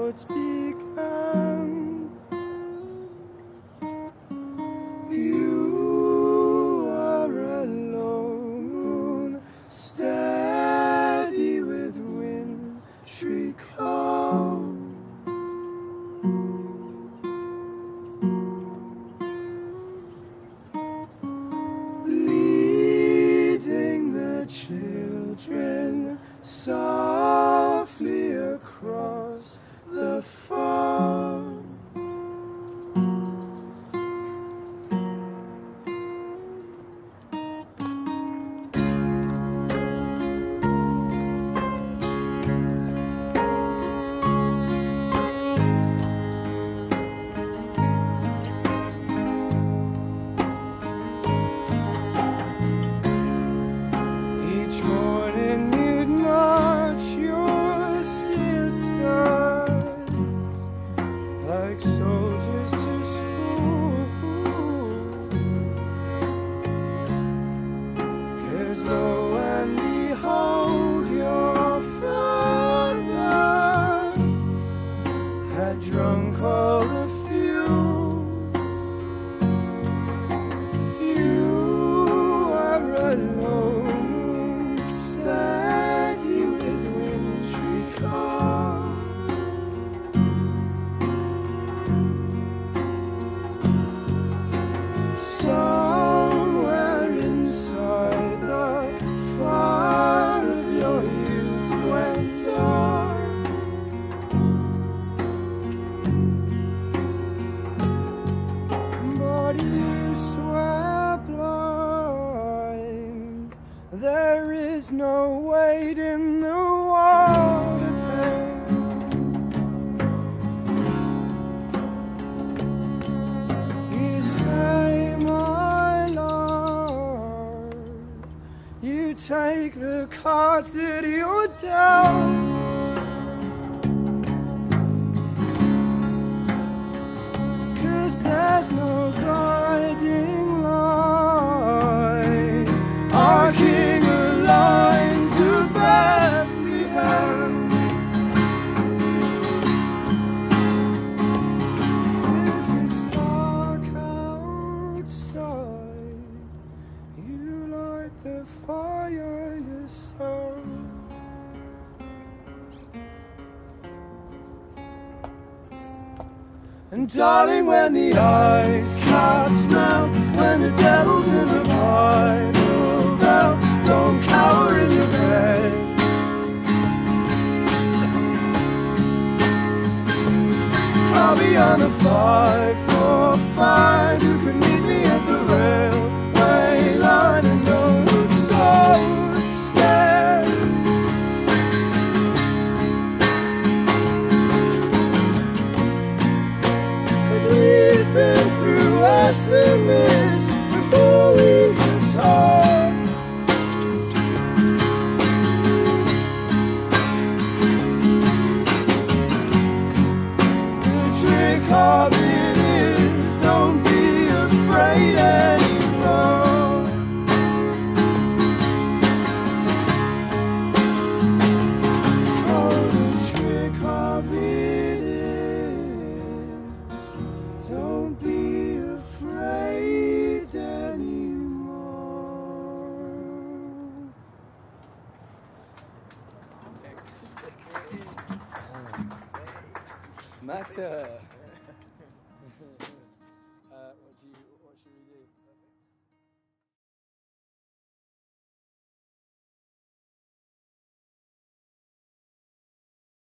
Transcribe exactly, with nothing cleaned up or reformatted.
chords began. You are alone, steady with wintry calm. Leading the children softly across the farm. Each morning you'd march your sisters like soldiers to school, 'cause lo and behold, your father had drunk all the fuel. You are alone, steady with wintry calm. Somewhere inside the fire of your youth went dark. But you swear blind, there is no weight in the water pain. You say, my love, you take the cards that you're dealt. Cause there's no guiding light, arcing a line to Bethlehem. If it's dark outside, you light the fire yourself. And darling, when the ice caps melt, when the devil's in the Bible belt, don't cower in your bed. I'll be on a five for five. You can meet me at the railway line, and don't look so scared. We've been through worse than this before we can talk. The trick of it is, don't be afraid anymore. Oh, the trick of it is, don't be afraid anymore. Matter.